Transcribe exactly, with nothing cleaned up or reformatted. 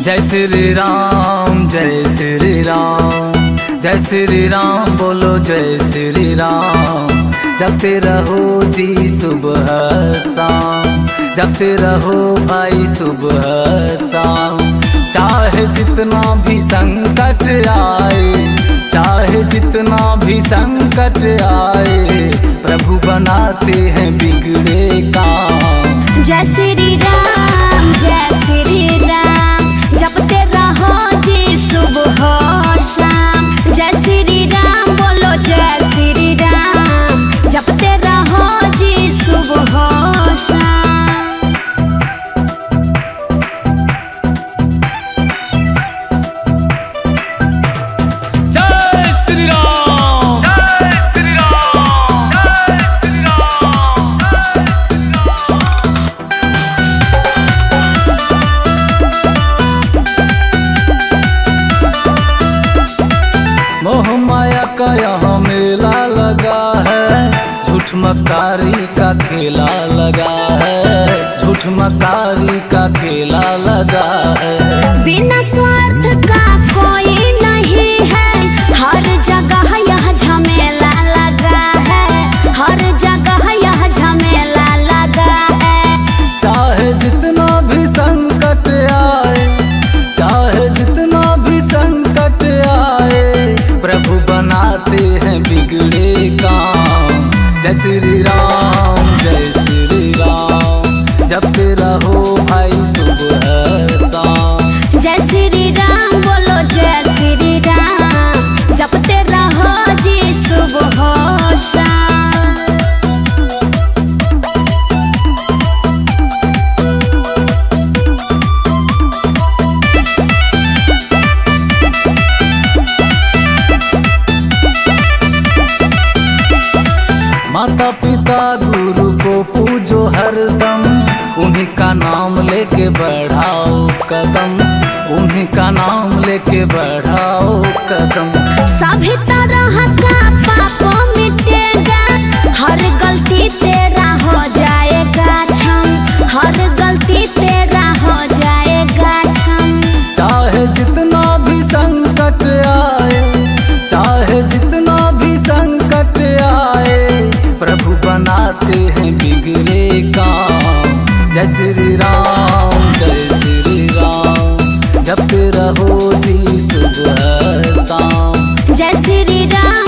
जय श्री राम जय श्री राम, जय श्री राम बोलो जय श्री राम। जपते रहो जी सुबह शाम, जपते रहो भाई सुबह शाम। चाहे जितना भी संकट आए, चाहे जितना भी संकट आए, प्रभु बनाते हैं बिगड़े काम। जय श्री राम जय श्री राम, जपते रहो जी सुबह शाम। जय श्री राम बोलो जय श्री राम, जपते रहो जी सुबह शाम। मोह माया का यहाँ मेला लगा है, झूठ मकारी का खेला लगा है, झूठ मकारी का खेला लगा है। बिना स्वार्थ का कोई नहीं है, हर जगह यह झमेला लगा है, हर जगह यह झमेला लगा है। चाहे जितना भी संकट आए, चाहे जितना भी संकट आए, प्रभु बनाते हैं बिगड़े काम। जय श्री राम जय श्री राम, जपते रहो भाई सुबह शाम। जय श्री राम बोलो जय श्री राम, जपते रहो जी सुबह शाम। माता पिता गुरु को पूजो हरदम, उन्हीं का नाम लेके बढ़ाओ कदम, उन्हीं का नाम लेके बढ़ाओ कदम। सभी तरह का पाप मिटेगा, हर गलती तेरा हो जाएगा क्षम, हर गलती तेरा हो जाएगा क्षम। चाहे जितना भी संकट आए, चाहे जितना भी संकट आए, प्रभु बनाते हैं बिगड़े काम। जय श्री राम जय श्री राम, जपते रहो जी सुबह शाम। जय श्री राम